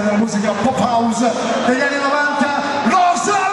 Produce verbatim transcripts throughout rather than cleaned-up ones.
della musica pop house degli anni novanta, Rosalía!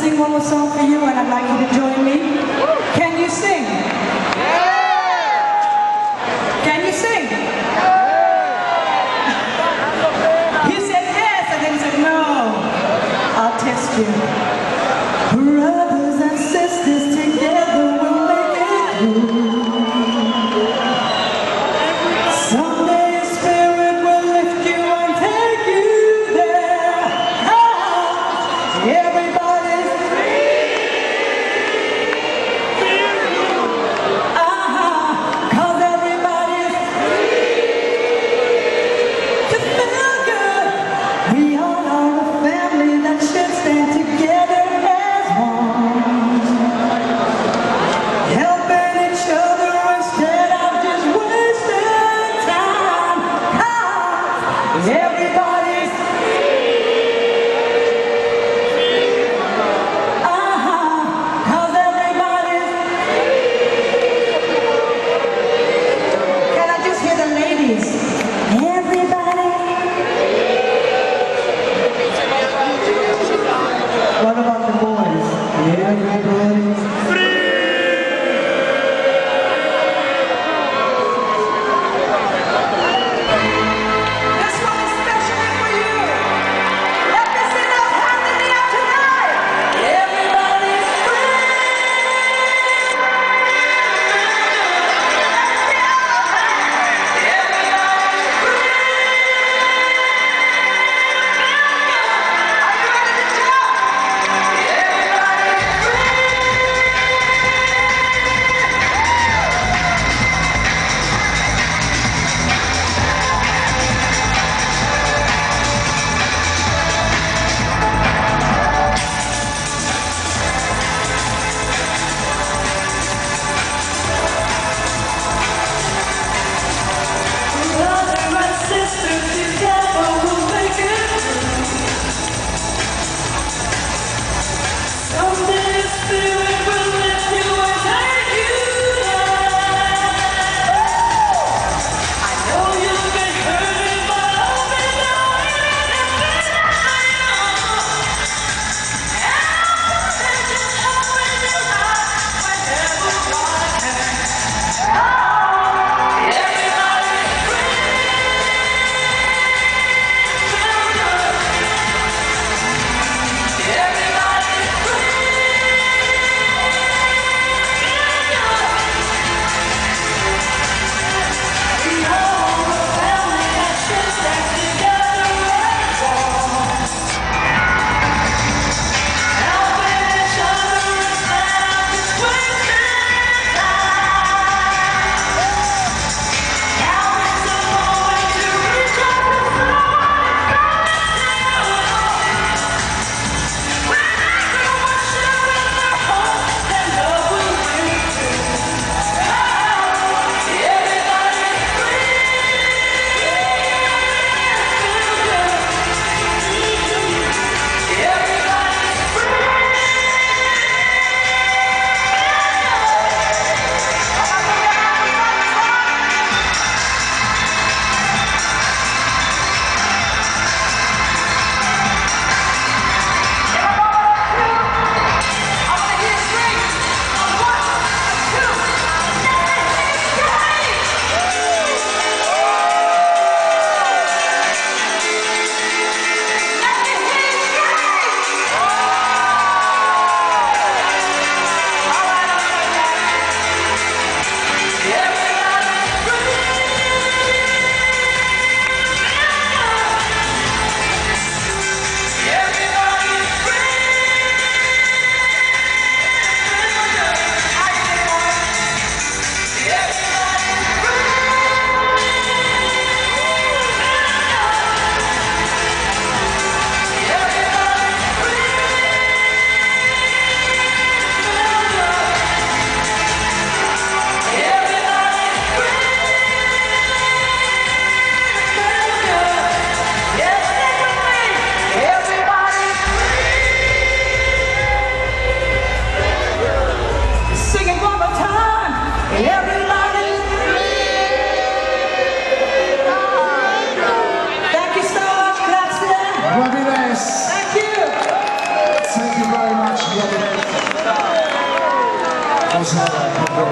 sing one more song for you, and I'd like you to join me. Can you sing? Can you sing? You said yes, and then you said no. I'll test you. Brothers and sisters, together we'll make it through. Someday Spirit will lift you and take you there. Ah, everybody's free. Uh-huh, 'cause everybody's free to feel good. We all are a family that should stand together as one, helping each other instead of just wasting time. 'Cause everybody's uh-huh, 'cause everybody's can I just hear the ladies? Everybody. What about the boys? Everybody's this one is Rosanna,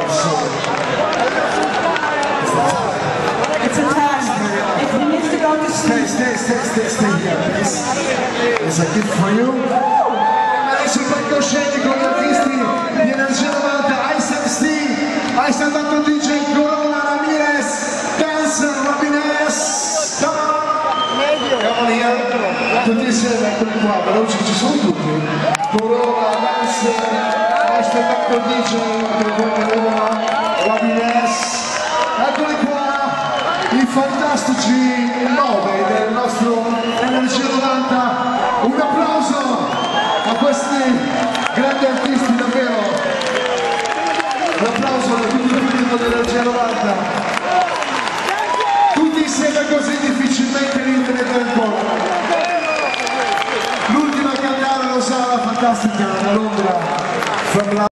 It's a time. If he needs to go to Stay, sleep. stay, stay, stay, stay here, please. It's a gift for you. Adesso il palcoscenico con gli artisti di Energia novanta, Ice M C, Ice and Doctor D J, Corona, Ramirez, Dancer, Rabines. Come on! Come on here. Tutti insieme, eccoli qua, veloci, ci sono tutti. Corona, Dancer, Ice and Doctor D J, Corona, Rabines. Eccoli qua. I fantastici nove del nostro Energia novanta, un applauso a questi grandi artisti davvero, un applauso a tutto il pubblico dell'Energia novanta, tutti insieme così difficilmente li tenete ancora. L'ultima a cantare lo sarà la fantastica da Londra.